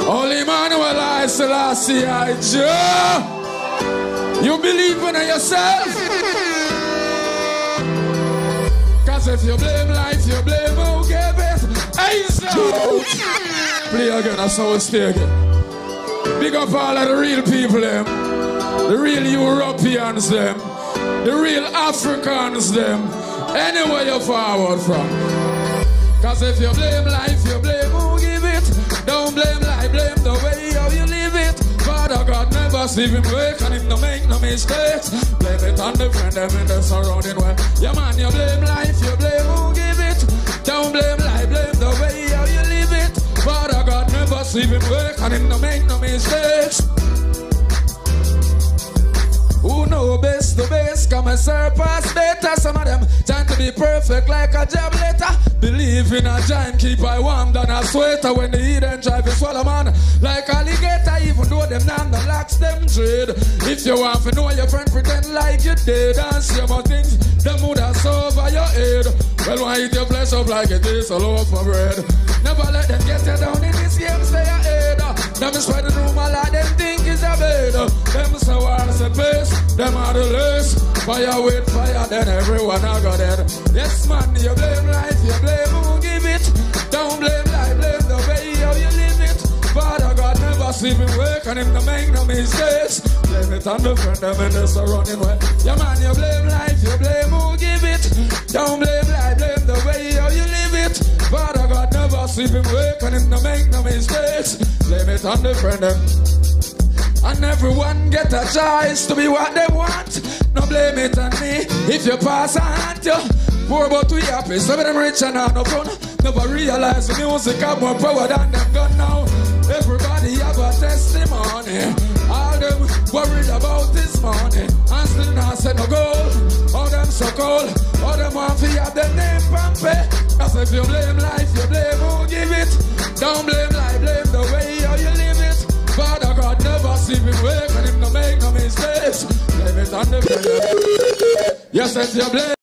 Holy Emmanuel, I Selassie, I Jah. You believe in yourself? Cause if you blame life, you blame who gave it. Hey, so play again, that's how we stay again. Big up all of the real people, them. The real Europeans, them. The real Africans, them. Anywhere you forward from. Cause if you blame life, you blame who give it. Don't blame life, blame the way how you live it. Father God never see him wake and him no make no mistakes. Blame it on the friend them in the surrounding world. Yeah man, you blame life, you blame who give it. Don't blame life, blame the way how you live it. Father God never see him wake and him no make no mistakes. Who know best the best? Come and surpass data. Some of them trying to be perfect like a job letter. Believe in a giant, keep I warm than a sweater. When the heat and drive is swallow man like alligator. Even though them none the locks them trade. If you want to know your friend, pretend like you did. And see about things, them would have over your head. Well, why eat your flesh up like it is a loaf of bread? Never let them get you down in this game, stay ahead. Them spread the rumor like them think is a bed. Them so hard as a pace, them are the less. Fire with fire, then everyone I got dead. Yes man, you blame life, you blame who give it. Don't blame life, blame the way how you live it. Father God never see me work and him to make no mistakes. Blame it on the friend them in the surrounding way. Yeah man, you blame life, you blame who give it. Don't blame life, blame the way how you live it. Father God never see me work and him to make no mistakes. Blame it on the friend them. And everyone get a choice to be what they want. No blame it on me if you pass a hand you. Poor but we happy, some of them rich and have no fun. Never realize the music have more power than them gun now. Everybody have a testimony. All them worried about this money and still not say no goal. All them so cold, all them want to have their name pumpy. Cause if you blame life, you blame who give it. Don't blame life, blame the way how you live it. Father God never see me wake and him no make no mistakes. Blame it on the friend. Yes, if you blame